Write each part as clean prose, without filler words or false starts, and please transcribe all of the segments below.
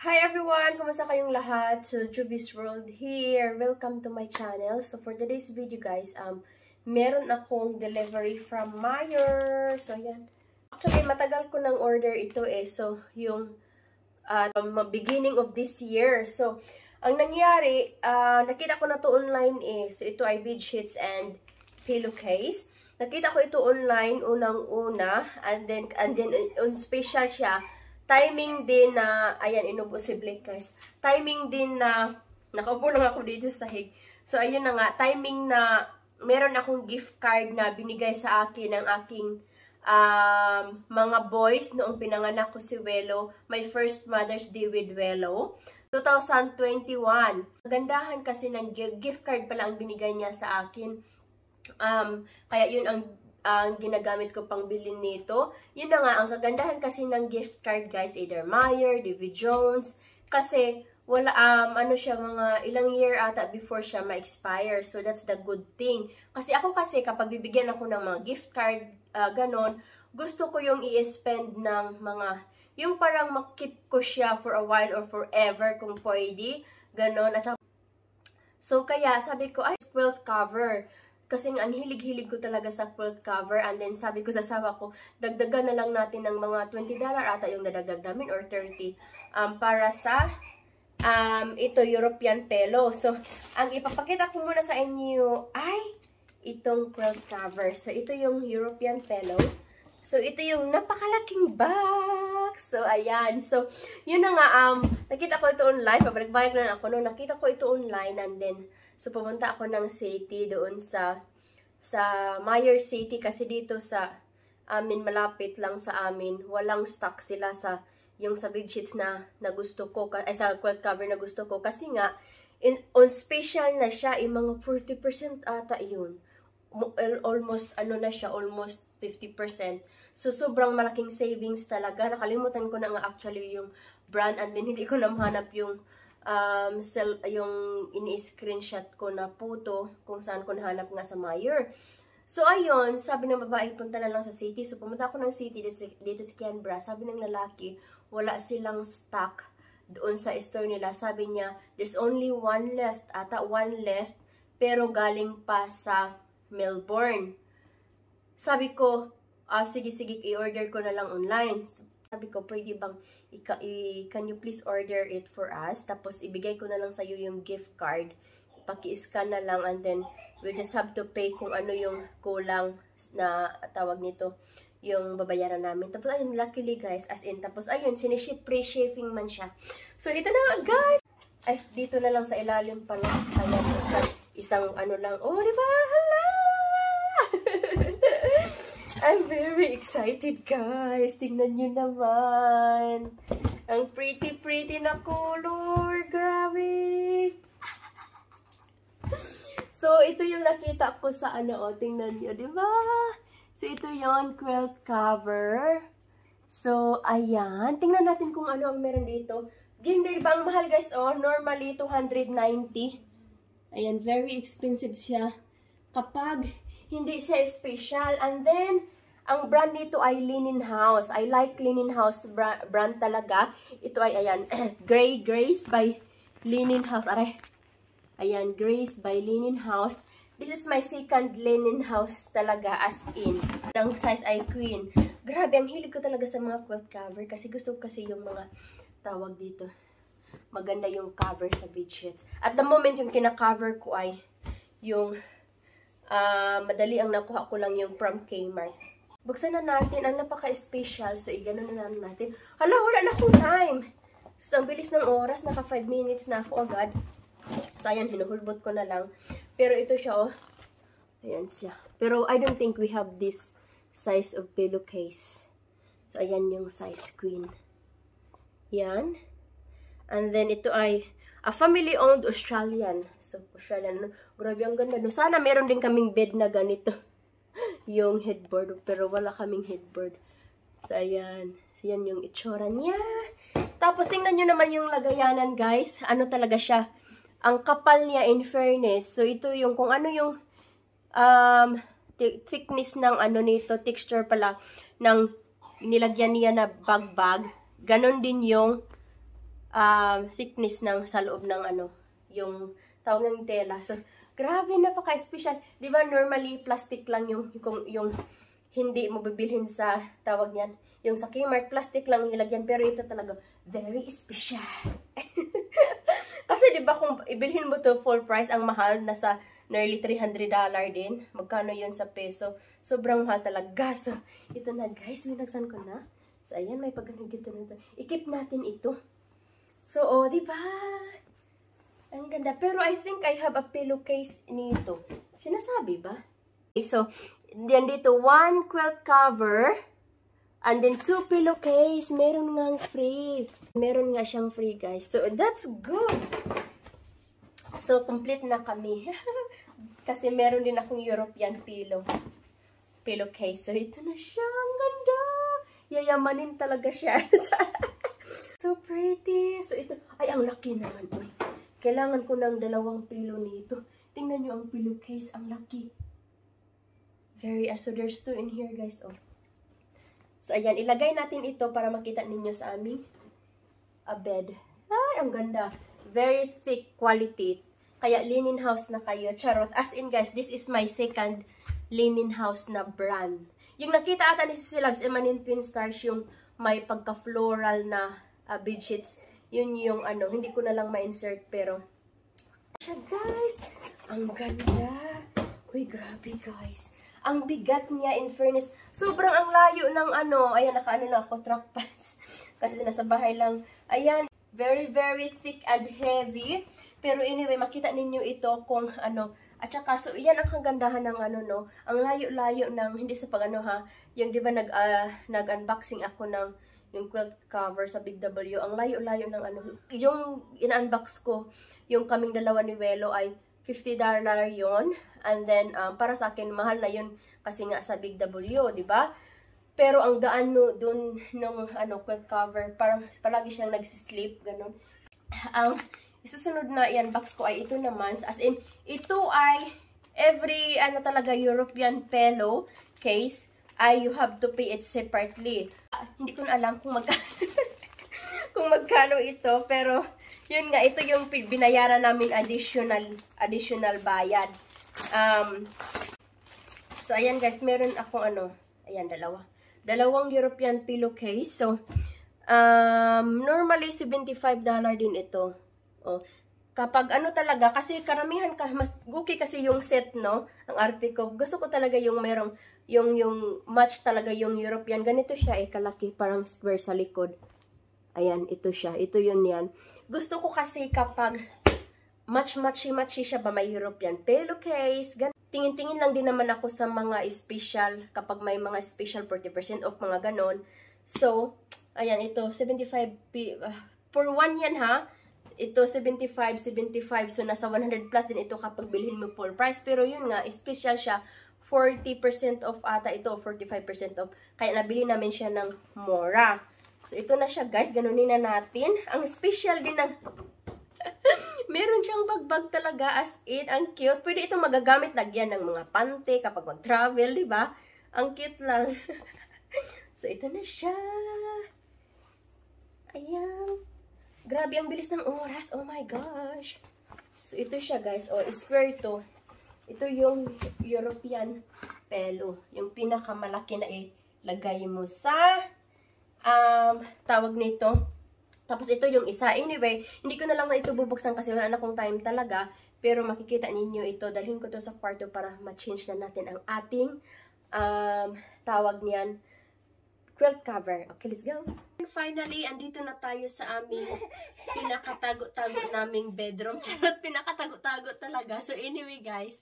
Hi everyone! Kumusta kayong lahat? So, Juvy's World here. Welcome to my channel. So, for today's video guys, meron akong delivery from MYER. So, yan. Actually, matagal ko nang order ito eh. So, yung beginning of this year. So, ang nangyari, nakita ko na to online eh. So, ito ay bedsheets and pillowcase. Nakita ko ito online unang-una. And then on special siya. Timing din na, ayan, inubos si Blake guys. Timing din na, nakaupo lang ako dito sa hig. So, ayun na nga, timing na, meron akong gift card na binigay sa akin ng aking mga boys noong pinanganak ko si Welo. My first Mother's Day with Welo. 2021. Magandahan kasi ng gift card pala ang binigay niya sa akin. Kaya yun ang ginagamit ko pang bilhin nito. Yun na nga, ang kagandahan kasi ng gift card guys, either MYER, Davy Jones, kasi wala, ano siya, mga ilang year ata before siya ma-expire. So, that's the good thing. Kasi ako kasi, kapag bibigyan ako ng mga gift card, ganon, gusto ko yung i-spend ng mga, yung parang makip ko siya for a while or forever kung pwede, ganon. At so, kaya sabi ko, ay, quilt cover. Kasi ang hilig-hilig ko talaga sa quilt cover. And then sabi ko sa asawa ko, dagdagan na lang natin ng mga $20 ata yung nadagdag namin or 30 para sa ito European pillow. So, ang ipapakita ko muna sa inyo ay itong quilt cover. So, ito yung European pillow. So, ito yung napakalaking box. So, ayan. So, yun na nga, nakita ko ito online. Pabalik-balik na ako noon. Nakita ko ito online and then so, pumunta ako ng city doon sa MYER City kasi dito sa amin, malapit lang sa amin. Walang stock sila sa yung sa bedsheets na gusto ko, ay sa quilt cover na gusto ko. Kasi nga, on special na siya, mga 40% ata yun. Almost, ano na siya, almost 50%. So, sobrang malaking savings talaga. Nakalimutan ko na nga actually yung brand and then hindi ko na mahanap yung yung ini-screenshot ko na photo kung saan ko nahanap nga sa MYER. So, ayun, sabi ng babae, punta na lang sa city. So, pumunta ako ng city dito sa Canberra. Sabi ng lalaki, wala silang stock doon sa store nila. Sabi niya, there's only one left, ata one left, pero galing pa sa Melbourne. Sabi ko, sige, i-order ko na lang online. So, sabi ko, pwede bang, can you please order it for us? Tapos, ibigay ko na lang sa'yo yung gift card. Paki-scan na lang and then, we just have to pay kung ano yung kulang na tawag nito, yung babayaran namin. Tapos, ayun, luckily guys, as in, tapos, ayun, siniship, pre-shipping man siya. So, dito na nga, guys! Ay, dito na lang sa ilalim pala. Ayan, isang ano lang. Oh, diba? Hala! I'm very excited, guys. Tingnan nyo naman. Ang pretty na color. Grabe. So, ito yung nakita ko sa ano, tingnan nyo, di ba? So, ito yon quilt cover. So, ayan. Tingnan natin kung ano ang meron dito. Hindi ba ang mahal, guys? Oh, normally, $290. Ayan, very expensive siya. Kapag hindi siya special. And then, ang brand nito ay LINENHOUSE. I like LINENHOUSE brand talaga. Ito ay, ayan, Grace by LINENHOUSE. Aray. Ayan, Grace by LINENHOUSE. This is my second LINENHOUSE talaga as in. Ang size ay queen. Grabe, ang hilig ko talaga sa mga quilt cover. Kasi gusto ko kasi yung mga tawag dito. Maganda yung cover sa bedsheets. At the moment, yung kina-cover ko ay yung madali ang nakuha ko lang yung from Kmart. Buksan na natin. Ang napaka-special. So, i-ganon na natin. Hala, wala na akong time. So, ang bilis ng oras. Naka 5 minutes na ako agad. So, ayan, hinuhulbot ko na lang. Pero ito siya, oh. Ayan siya. Pero, I don't think we have this size of pillowcase. So, ayan yung size queen. Yan. And then, ito ay a family-owned Australian. So, Australian. Grabe, ang ganda. No? Sana meron din kaming bed na ganito. Yung headboard. Pero wala kaming headboard. So, ayan. So, yan yung itsura niya. Tapos, tingnan nyo naman yung lagayanan, guys. Ano talaga siya? Ang kapal niya, in fairness. So, ito yung, kung ano yung thickness ng ano nito, texture pala, ng nilagyan niya na bag. Ganon din yung thickness ng sa loob ng yung tawag ng tela. So, grabe, napaka-special. Di ba normally plastic lang yung hindi mo bibilhin sa tawag niyan. Yung sa Kmart, plastic lang nilagyan. Pero ito talaga, very special. Kasi di ba kung ibilhin mo to full price, ang mahal, nasa nearly $300 din. Magkano yun sa peso? Sobrang mahal talaga. So, ito na guys, binagsan ko na. So, ayan, may pagkanagito nito. I-keep natin ito. So, oh, di ba? Ang ganda. Pero I think I have a pillowcase nito. Sinasabi ba? Okay, so, then dito, 1 quilt cover. And then 2 pillowcase. Meron ngang free. Meron nga siyang free, guys. So, that's good. So, complete na kami. Kasi meron din akong European pillowcase. So, ito na siya. Ang ganda. Yayamanin talaga siya. So pretty. So, ito. Ay, ang laki naman. Uy. Kailangan ko ng 2 pillow nito. Tingnan nyo ang pillowcase. Ang laki. Very, so there's 2 in here, guys. Oh. So, ayan. Ilagay natin ito para makita ninyo sa aming bed. Ay, ang ganda. Very thick quality. Kaya, LINENHOUSE na kayo. Charot. As in, guys, this is my second LINENHOUSE na brand. Yung nakita ata ni Sisi Loves Emanin Pin Stars, yung may pagka-floral na bedsheets. Yun yung hindi ko na lang ma-insert, pero siya, guys. Ang ganda. Uy, grabe, guys. Ang bigat niya, in fairness. Sobrang ang layo ng ayan, naka na ako, track pants. Kasi nasa bahay lang. Ayan, very, very thick and heavy. Pero anyway, makita ninyo ito kung at saka, so, yan ang kagandahan ng ang layo-layo ng, hindi sa yung di ba nag-unboxing ako ng yung quilt cover sa Big W, ang layo-layo ng yung in-unbox ko, yung kaming dalawa ni Welo ay $50 yon. And then, para sa akin, mahal na yun kasi nga sa Big W, di ba? Pero ang daan dun nung quilt cover, parang palagi siyang nagsislip, ganun. Ang isusunod na i-unbox ko ay ito naman, as in, ito ay every talaga European pillow case ay you have to pay it separately. Hindi ko na alam kung kung magkano ito, pero yun nga, ito yung binayaran namin additional bayad. So ayan guys, meron akong ayan, dalawang European pillowcase. So normally $75 din ito. Oh, kapag talaga, kasi karamihan mas guki kasi yung set, no? Ang arte ko. Gusto ko talaga yung merong, yung match talaga yung European. Ganito siya, kalaki, parang square sa likod. Ayan, ito siya. Ito yun yan. Gusto ko kasi kapag matchy siya ba, may European pillowcase. Tingin-tingin lang din naman ako sa mga special, kapag may mga special 40% off, mga ganon. So, ayan, ito, 75, for 1 yan ha. Ito, 75. So, nasa 100 plus din ito kapag bilhin mo full price. Pero yun nga, special siya. 40% off ata ito, 45% off. Kaya nabili namin siya ng mura. So, ito na siya, guys. Ganunin na natin. Ang special din ng meron siyang bagbag talaga, as in. Ang cute. Pwede itong magagamit, lagyan ng mga pante kapag mag-travel, di ba? Ang cute lang. So, ito na siya. Ayan. Grabe, ang bilis ng oras. Oh my gosh. So, ito siya, guys. Oh, square to. Ito yung European pillow. Yung pinakamalaki na ilagay mo sa tawag nito. Tapos, ito yung isa. Anyway, hindi ko na lang na ito bubuksan kasi wala na akong time talaga. Pero, makikita ninyo ito. Dalhin ko to sa kwarto para ma-change na natin ang ating tawag niyan, quilt cover. Okay, let's go. And finally, andito na tayo sa aming pinakatago-tago naming bedroom. Charot, pinakatago-tago talaga. So, anyway, guys,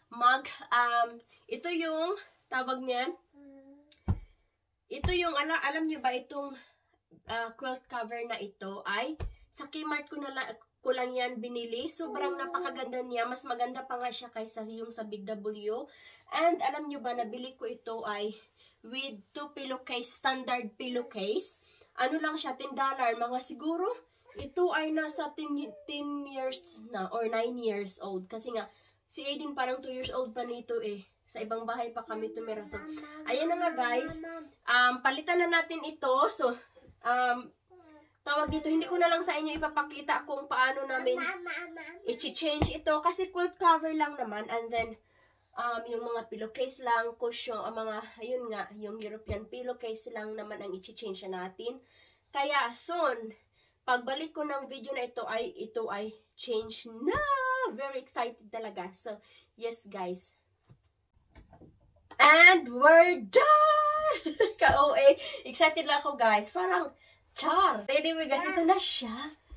ito yung, tawag niyan, ito yung, alam nyo ba, itong quilt cover na ito ay, sa Kmart ko lang yan binili. Sobrang napakaganda niya. Mas maganda pa nga siya kaysa yung sa Big W. And, alam nyo ba, nabili ko ito ay with 2 pillowcase, standard pillowcase. Ano lang siya, $10. Mga siguro, ito ay nasa 10 years na, or 9 years old. Kasi nga, si Aiden parang 2 years old pa nito eh. Sa ibang bahay pa kami tumira. So, ayan na nga guys. Palitan na natin ito. So, tawag dito, hindi ko na lang sa inyo ipapakita kung paano namin i-change ito. Kasi quilt cover lang naman. And then, yung mga pillowcase lang, cushion, mga, ayun nga, yung European pillowcase lang naman ang i-change natin. Kaya, soon, pagbalik ko ng video na ito ay change na. Very excited talaga. So, yes guys. And we're done! Ka-OA. Excited lang ako guys. Parang, char! Anyway guys, ito na siya.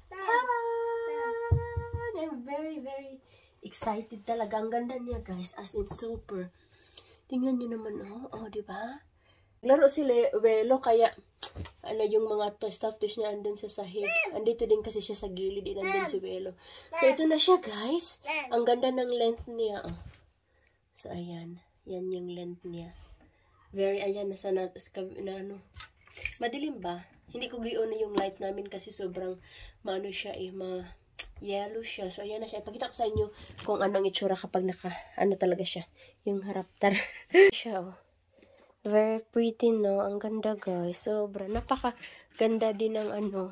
Taran! I'm very, very excited talaga. Ang ganda niya guys. As in, super. Tingnan niyo naman, oh, diba? Laro si Welo, kaya, yung mga stuffed toys niya andun sa sahig. Andito din kasi siya sa gilid, andun si Welo. So, ito na siya, guys. Ang ganda ng length niya, oh. So, ayan. Yan yung length niya. Very, ayan, nasa ano. Madilim ba? Hindi ko giyon yung light namin kasi sobrang, maano siya, yellow siya. So, ayan na siya. Ipakita ko sa inyo kung anong itsura kapag talaga siya. Yung haraptar. Siya, oh. Very pretty, no? Ang ganda, guys. Sobra. Napaka-ganda din ng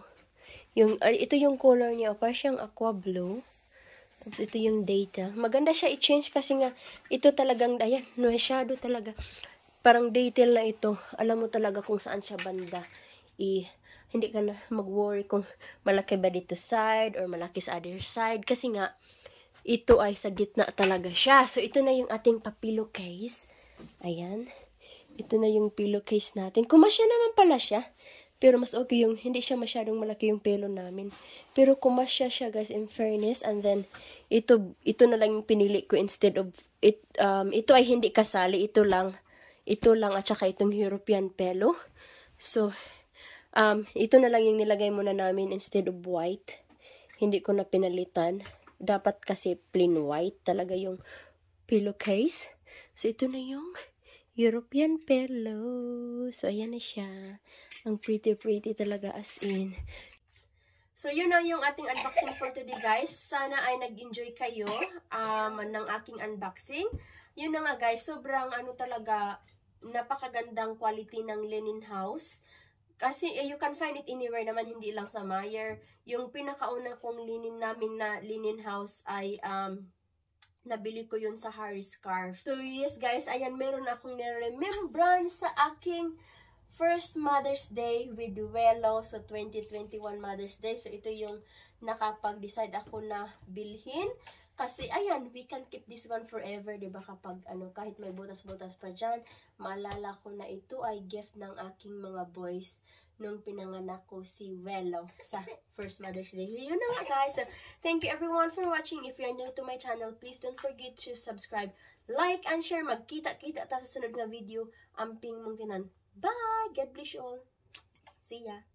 ito yung color niya. Parang siyang aqua blue. Tapos ito yung data. Maganda siya i-change kasi nga, ito talagang, ayan, no, shadow talaga. Parang detail na ito. Alam mo talaga kung saan siya banda. Hindi ka na mag-worry kung malaki ba dito side or malaki sa other side. Kasi nga, ito ay sa gitna talaga siya. So, ito na yung ating pa-pillowcase. Ayan. Ito na yung pillowcase natin. Kumasya naman pala siya. Pero mas okay yung, hindi siya masyadong malaki yung pillow namin. Pero kumasya siya guys, in fairness. And then, ito na lang yung pinili ko instead of, ito ay hindi kasali. Ito lang at saka itong European pillow. So, ito na lang yung nilagay muna namin instead of white. Hindi ko na pinalitan. Dapat kasi plain white talaga yung pillowcase. So, ito na yung European pillow. So, ayan na siya. Ang pretty talaga as in. So, yun na yung ating unboxing for today, guys. Sana ay nag-enjoy kayo ng aking unboxing. Yun na nga, guys. Sobrang talaga, napakagandang quality ng LINENHOUSE. Kasi you can find it anywhere naman, hindi lang sa MYER. Yung pinakauna kong linen namin na LINENHOUSE ay nabili ko yun sa Harry Scarf. So, yes guys, ayan, meron akong nire-remembrance sa aking first Mother's Day with Welo. So, 2021 Mother's Day. So, ito yung nakapag-decide ako na bilhin. Kasi, ayan, we can keep this one forever, diba? Kapag, kahit may butas-butas pa dyan, maalala ko na ito ay gift ng aking mga boys nung pinanganak ko si Welo sa first Mother's Day. Yun na nga, guys. So, thank you everyone for watching. If you're new to my channel, please don't forget to subscribe, like, and share. Magkita-kita ta sa sunod na video. Amping mong kinan. Bye! God bless you all. See ya!